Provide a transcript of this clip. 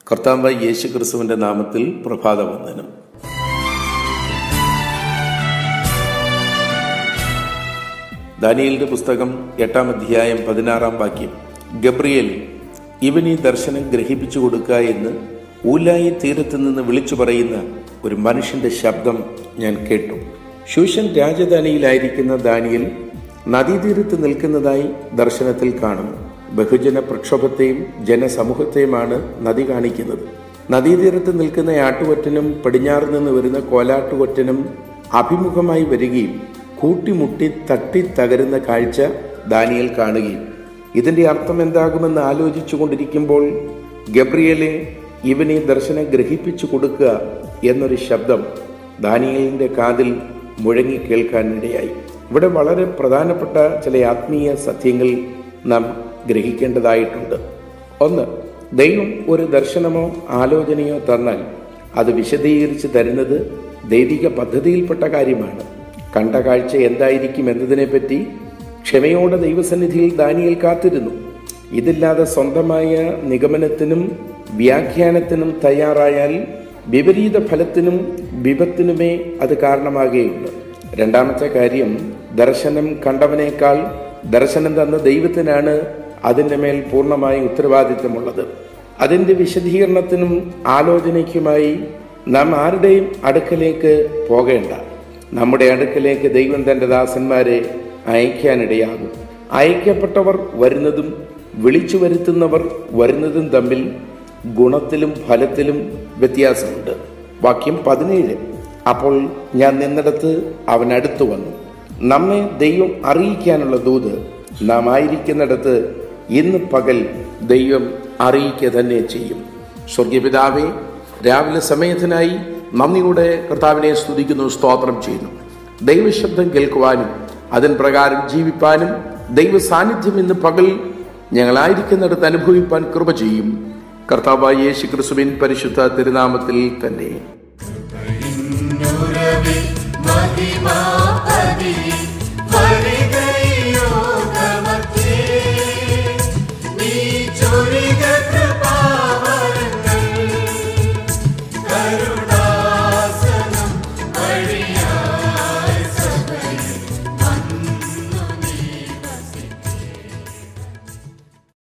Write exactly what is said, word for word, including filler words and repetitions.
കർത്താവായ യേശു ക്രിസ്തുവിന്റെ നാമത്തിൽ പ്രഭാതവന്ദനം. ദാനിയേലിന്റെ പുസ്തകം എട്ടാം അധ്യായം പതിനാറാം വാക്യം. ഗബ്രിയേൽ, ഇവൻ ഈ ദർശനം ഗ്രഹിപ്പിച്ചു കൊടുക്കുക എന്ന് ഊലായി തീരത്ത് നിന്ന് വിളിച്ചു പറയുന്ന ഒരു മനുഷ്യന്റെ ശബ്ദം ഞാൻ കേട്ടു. ശൂഷൻ രാജധാനിയിലായിരിക്കുന്ന ദാനിയേൽ നദീതീരത്ത് നിൽക്കുന്നതായി ദർശനത്തിൽ കാണുന്നു. ബഹുജന പ്രക്ഷോഭത്തെയും ജനസമൂഹത്തെയുമാണ് നദി കാണിക്കുന്നത്. നദീതീരത്ത് നിൽക്കുന്ന ആട്ടുകൊറ്റനും പടിഞ്ഞാറ് നിന്ന് വരുന്ന കോലാട്ടുകൊറ്റനും അഭിമുഖമായി വരികയും കൂട്ടിമുട്ടി തട്ടി തകരുന്ന കാഴ്ച ദാനിയേൽ കാണുകയും ഇതിന്റെ അർത്ഥം എന്താകുമെന്ന് ആലോചിച്ചു കൊണ്ടിരിക്കുമ്പോൾ ഗബ്രിയേലെ, ഇവനെ ദർശനം ഗ്രഹിപ്പിച്ചു കൊടുക്കുക എന്നൊരു ശബ്ദം ദാനിയേലിന്റെ കാതിൽ മുഴങ്ങി കേൾക്കാനിടയായി. ഇവിടെ വളരെ പ്രധാനപ്പെട്ട ചില ആത്മീയ സത്യങ്ങൾ നാം ഗ്രഹിക്കേണ്ടതായിട്ടുണ്ട്. ഒന്ന്, ദൈവം ഒരു ദർശനമോ ആലോചനയോ തന്നാൽ അത് വിശദീകരിച്ച് തരുന്നത് ദൈവിക പദ്ധതിയിൽപ്പെട്ട കാര്യമാണ്. കണ്ട കാഴ്ച എന്തായിരിക്കും എന്നതിനെപ്പറ്റി ക്ഷമയോടെ ദൈവസന്നിധിയിൽ ദാനിയേൽ കാത്തിരുന്നു. ഇതില്ലാതെ സ്വന്തമായ നിഗമനത്തിനും വ്യാഖ്യാനത്തിനും തയ്യാറായാൽ വിപരീത ഫലത്തിനും വിപത്തിനുമേ അത് കാരണമാകുകയുള്ളൂ. രണ്ടാമത്തെ കാര്യം, ദർശനം കണ്ടവനേക്കാൾ ദർശനം തന്ന ദൈവത്തിനാണ് അതിൻ്റെ മേൽ പൂർണ്ണമായ ഉത്തരവാദിത്തമുള്ളത്. അതിൻ്റെ വിശദീകരണത്തിനും ആലോചനയ്ക്കുമായി നാം ആരുടെയും അടുക്കലേക്ക് പോകേണ്ട. നമ്മുടെ അടുക്കലേക്ക് ദൈവം തൻ്റെ ദാസന്മാരെ അയക്കാനിടയാകും. അയക്കപ്പെട്ടവർ വരുന്നതും വിളിച്ചു വരുത്തുന്നവർ വരുന്നതും തമ്മിൽ ഗുണത്തിലും ഫലത്തിലും വ്യത്യാസമുണ്ട്. വാക്യം പതിനേഴ്. അപ്പോൾ ഞാൻ നിന്നിടത്ത് അവൻ അടുത്തു വന്നു. നമ്മെ ദൈവം അറിയിക്കാനുള്ള ദൂത് നാം ആയിരിക്കുന്നിടത്ത് ഇന്ന് പകൽ ദൈവം അറിയിക്കുക തന്നെ ചെയ്യും. സ്വർഗീയപിതാവേ, രാവിലെ സമയത്തിനായി നന്ദിയോടെ കർത്താവിനെ സ്തുതിക്കുന്നു, സ്തോത്രം ചെയ്യുന്നു. ദൈവശബ്ദം കേൾക്കുവാനും അതിൻ പ്രകാരം ജീവിപ്പാനും ദൈവ സാന്നിധ്യം ഇന്ന് പകൽ ഞങ്ങളായിരിക്കുന്നിടത്ത് അനുഭവിപ്പാൻ കൃപ ചെയ്യും. കർത്താവായ യേശു ക്രിസ്തുവിൻ പരിശുദ്ധ തിരുനാമത്തിൽ തന്നെ.